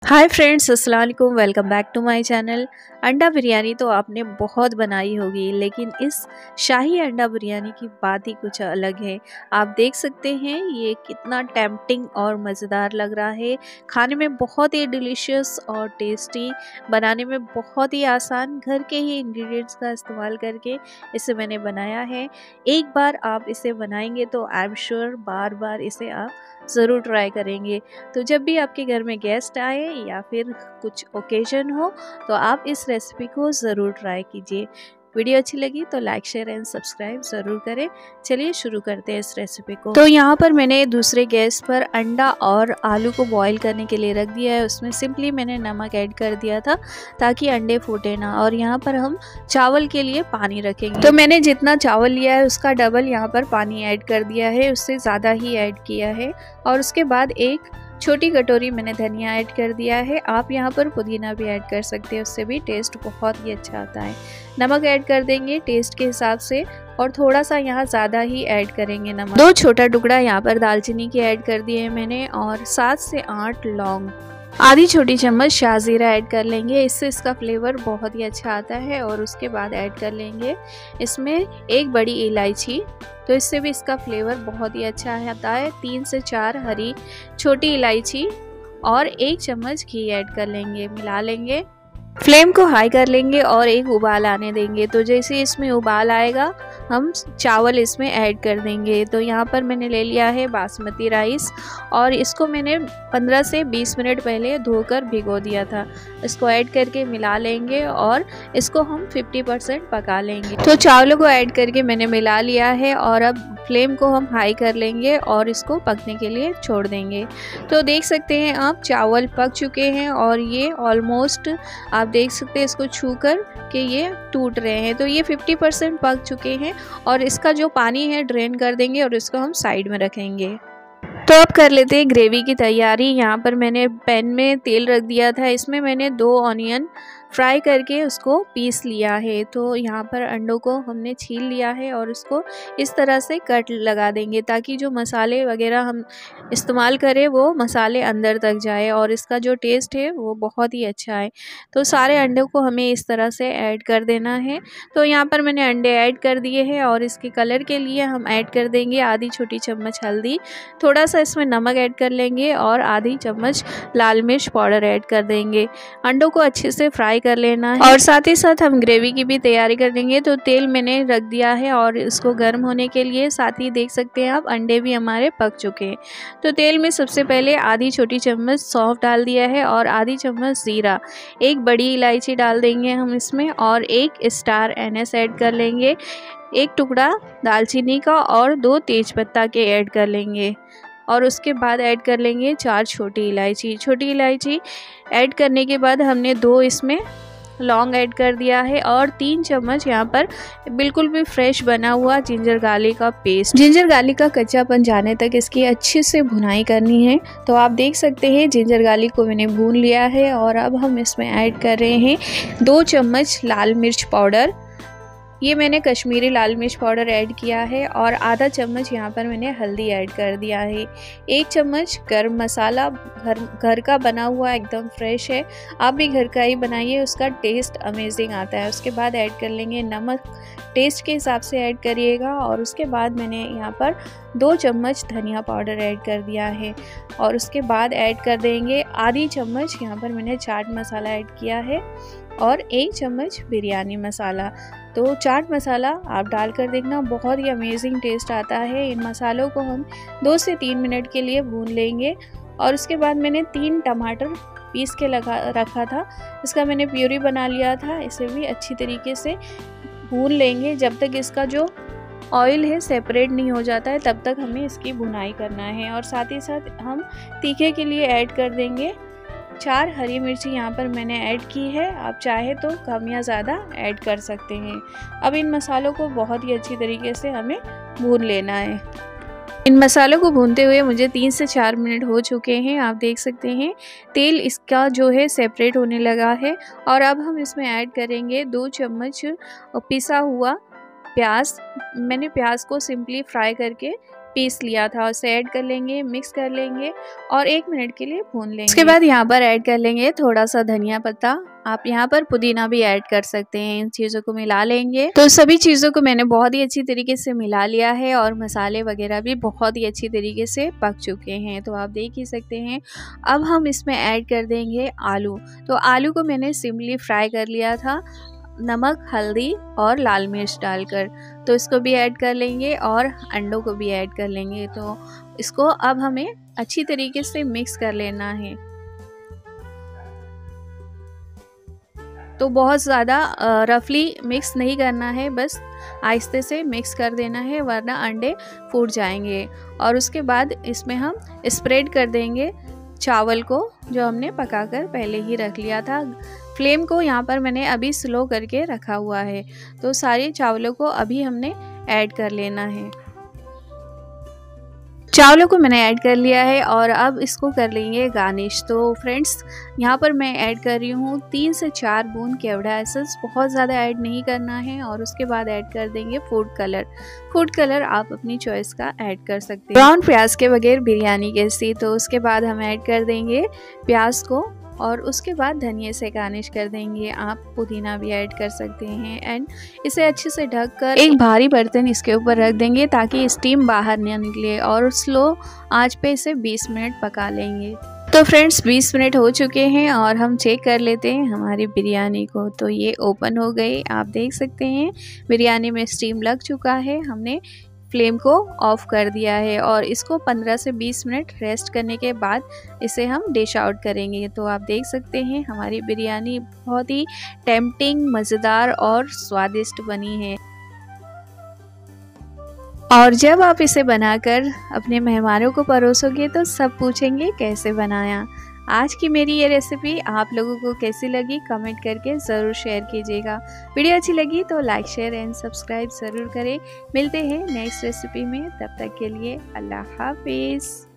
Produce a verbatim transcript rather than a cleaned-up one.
हाय friends, अस्सलाम वालेकुम। Welcome back to my channel. अंडा बिरयानी तो आपने बहुत बनाई होगी, लेकिन इस शाही अंडा बिरयानी की बात ही कुछ अलग है। आप देख सकते हैं ये कितना टेम्पटिंग और मज़ेदार लग रहा है। खाने में बहुत ही डिलीशियस और टेस्टी, बनाने में बहुत ही आसान, घर के ही इंग्रेडिएंट्स का इस्तेमाल करके इसे मैंने बनाया है। एक बार आप इसे बनाएंगे तो आई एम श्योर बार बार इसे आप ज़रूर ट्राई करेंगे। तो जब भी आपके घर में गेस्ट आए या फिर कुछ ओकेजन हो तो आप इस रेसिपी को ज़रूर ट्राई कीजिए। वीडियो अच्छी लगी तो लाइक शेयर एंड सब्सक्राइब ज़रूर करें। चलिए शुरू करते हैं इस रेसिपी को। तो यहाँ पर मैंने दूसरे गैस पर अंडा और आलू को बॉईल करने के लिए रख दिया है। उसमें सिंपली मैंने नमक ऐड कर दिया था ताकि अंडे फूटे ना। और यहाँ पर हम चावल के लिए पानी रखेंगे। तो मैंने जितना चावल लिया है उसका डबल यहाँ पर पानी ऐड कर दिया है, उससे ज़्यादा ही ऐड किया है। और उसके बाद एक छोटी कटोरी मैंने धनिया ऐड कर दिया है। आप यहाँ पर पुदीना भी ऐड कर सकते हैं, उससे भी टेस्ट बहुत ही अच्छा आता है। नमक ऐड कर देंगे टेस्ट के हिसाब से, और थोड़ा सा यहाँ ज़्यादा ही ऐड करेंगे नमक। दो छोटा टुकड़ा यहाँ पर दालचीनी के ऐड कर दिए हैं मैंने, और सात से आठ लौंग, आधी छोटी चम्मच शाहजीरा ऐड कर लेंगे, इससे इसका फ्लेवर बहुत ही अच्छा आता है। और उसके बाद ऐड कर लेंगे इसमें एक बड़ी इलायची, तो इससे भी इसका फ्लेवर बहुत ही अच्छा आता है। तीन से चार हरी छोटी इलायची और एक चम्मच घी ऐड कर लेंगे, मिला लेंगे। फ्लेम को हाई कर लेंगे और एक उबाल आने देंगे। तो जैसे इसमें उबाल आएगा हम चावल इसमें ऐड कर देंगे। तो यहाँ पर मैंने ले लिया है बासमती राइस, और इसको मैंने पंद्रह से बीस मिनट पहले धोकर भिगो दिया था। इसको ऐड करके मिला लेंगे और इसको हम पचास परसेंट पका लेंगे। तो चावलों को ऐड करके मैंने मिला लिया है, और अब फ्लेम को हम हाई कर लेंगे और इसको पकने के लिए छोड़ देंगे। तो देख सकते हैं आप चावल पक चुके हैं, और ये ऑलमोस्ट आप देख सकते हैं इसको छूकर कि ये टूट रहे हैं। तो ये पचास परसेंट पक चुके हैं, और इसका जो पानी है ड्रेन कर देंगे और इसको हम साइड में रखेंगे। तो अब कर लेते हैं ग्रेवी की तैयारी। यहाँ पर मैंने पैन में तेल रख दिया था, इसमें मैंने दो ऑनियन फ्राई करके उसको पीस लिया है। तो यहाँ पर अंडों को हमने छील लिया है और उसको इस तरह से कट लगा देंगे ताकि जो मसाले वगैरह हम इस्तेमाल करें वो मसाले अंदर तक जाए और इसका जो टेस्ट है वो बहुत ही अच्छा है। तो सारे अंडों को हमें इस तरह से ऐड कर देना है। तो यहाँ पर मैंने अंडे ऐड कर दिए हैं, और इसके कलर के लिए हम ऐड कर देंगे आधी छोटी चम्मच हल्दी, थोड़ा सा इसमें नमक ऐड कर लेंगे और आधी चम्मच लाल मिर्च पाउडर ऐड कर देंगे। अंडों को अच्छे से फ्राई कर लेना है, और साथ ही साथ हम ग्रेवी की भी तैयारी कर लेंगे। तो तेल मैंने रख दिया है और इसको गर्म होने के लिए। साथ ही देख सकते हैं आप अंडे भी हमारे पक चुके हैं। तो तेल में सबसे पहले आधी छोटी चम्मच सौंफ डाल दिया है और आधी चम्मच जीरा, एक बड़ी इलायची डाल देंगे हम इसमें, और एक स्टार एनएस ऐड कर लेंगे, एक टुकड़ा दालचीनी का और दो तेजपत्ता के ऐड कर लेंगे। और उसके बाद ऐड कर लेंगे चार छोटी इलायची। छोटी इलायची ऐड करने के बाद हमने दो इसमें लौंग ऐड कर दिया है, और तीन चम्मच यहाँ पर बिल्कुल भी फ्रेश बना हुआ जिंजर गार्लिक का पेस्ट। जिंजर गार्लिक का कच्चापन जाने तक इसकी अच्छे से भुनाई करनी है। तो आप देख सकते हैं जिंजर गार्लिक को मैंने भून लिया है, और अब हम इसमें ऐड कर रहे हैं दो चम्मच लाल मिर्च पाउडर। ये मैंने कश्मीरी लाल मिर्च पाउडर ऐड किया है, और आधा चम्मच यहाँ पर मैंने हल्दी ऐड कर दिया है। एक चम्मच गरम मसाला, घर घर का बना हुआ एकदम फ्रेश है, आप भी घर का ही बनाइए, उसका टेस्ट अमेजिंग आता है। उसके बाद ऐड कर लेंगे नमक, टेस्ट के हिसाब से ऐड करिएगा। और उसके बाद मैंने यहाँ पर दो चम्मच धनिया पाउडर ऐड कर दिया है, और उसके बाद ऐड कर देंगे आधी चम्मच यहाँ पर मैंने चाट मसाला ऐड किया है, और एक चम्मच बिरयानी मसाला। तो चाट मसाला आप डालकर देखना, बहुत ही अमेजिंग टेस्ट आता है। इन मसालों को हम दो से तीन मिनट के लिए भून लेंगे। और उसके बाद मैंने तीन टमाटर पीस के लगा रखा था, इसका मैंने प्यूरी बना लिया था। इसे भी अच्छी तरीके से भून लेंगे जब तक इसका जो ऑयल है सेपरेट नहीं हो जाता है, तब तक हमें इसकी भुनाई करना है। और साथ ही साथ हम तीखे के लिए ऐड कर देंगे चार हरी मिर्ची, यहाँ पर मैंने ऐड की है। आप चाहे तो कम या ज़्यादा ऐड कर सकते हैं। अब इन मसालों को बहुत ही अच्छी तरीके से हमें भून लेना है। इन मसालों को भूनते हुए मुझे तीन से चार मिनट हो चुके हैं। आप देख सकते हैं तेल इसका जो है सेपरेट होने लगा है। और अब हम इसमें ऐड करेंगे दो चम्मच पिसा हुआ प्याज। मैंने प्याज को सिंपली फ्राई करके पीस लिया था उसे ऐड कर लेंगे, मिक्स कर लेंगे और एक मिनट के लिए भून लेंगे। उसके बाद यहाँ पर ऐड कर लेंगे थोड़ा सा धनिया पत्ता, आप यहाँ पर पुदीना भी ऐड कर सकते हैं। इन चीज़ों को मिला लेंगे। तो सभी चीज़ों को मैंने बहुत ही अच्छी तरीके से मिला लिया है और मसाले वगैरह भी बहुत ही अच्छी तरीके से पक चुके हैं, तो आप देख ही सकते हैं। अब हम इसमें ऐड कर देंगे आलू। तो आलू को मैंने सिंपली फ्राई कर लिया था नमक, हल्दी और लाल मिर्च डालकर, तो इसको भी ऐड कर लेंगे और अंडों को भी ऐड कर लेंगे। तो इसको अब हमें अच्छी तरीके से मिक्स कर लेना है। तो बहुत ज़्यादा रफली मिक्स नहीं करना है, बस आहिस्ते से मिक्स कर देना है वरना अंडे फूट जाएंगे। और उसके बाद इसमें हम स्प्रेड कर देंगे चावल को जो हमने पकाकर पहले ही रख लिया था। फ्लेम को यहाँ पर मैंने अभी स्लो करके रखा हुआ है। तो सारे चावलों को अभी हमने ऐड कर लेना है। चावलों को मैंने ऐड कर लिया है और अब इसको कर लेंगे गार्निश। तो फ्रेंड्स यहाँ पर मैं ऐड कर रही हूँ तीन से चार बूंद केवड़ा एसेंस, बहुत ज़्यादा ऐड नहीं करना है। और उसके बाद ऐड कर देंगे फूड कलर। फूड कलर आप अपनी चॉइस का ऐड कर सकते हैं। ब्राउन प्याज के बगैर बिरयानी कैसी। तो उसके बाद हम ऐड कर देंगे प्याज को और उसके बाद धनिया से गार्निश कर देंगे। आप पुदीना भी ऐड कर सकते हैं एंड इसे अच्छे से ढककर एक भारी बर्तन इसके ऊपर रख देंगे ताकि स्टीम बाहर न निकले और स्लो आंच पे इसे बीस मिनट पका लेंगे। तो फ्रेंड्स बीस मिनट हो चुके हैं और हम चेक कर लेते हैं हमारी बिरयानी को। तो ये ओपन हो गई, आप देख सकते हैं बिरयानी में स्टीम लग चुका है। हमने फ्लेम को ऑफ कर दिया है और इसको पंद्रह से बीस मिनट रेस्ट करने के बाद इसे हम डिश आउट करेंगे। तो आप देख सकते हैं हमारी बिरयानी बहुत ही टेम्पटिंग, मज़ेदार और स्वादिष्ट बनी है। और जब आप इसे बनाकर अपने मेहमानों को परोसोगे तो सब पूछेंगे कैसे बनाया। आज की मेरी ये रेसिपी आप लोगों को कैसी लगी कमेंट करके ज़रूर शेयर कीजिएगा। वीडियो अच्छी लगी तो लाइक, शेयर एंड सब्सक्राइब ज़रूर करें। मिलते हैं नेक्स्ट रेसिपी में, तब तक के लिए अल्लाह हाफिज़।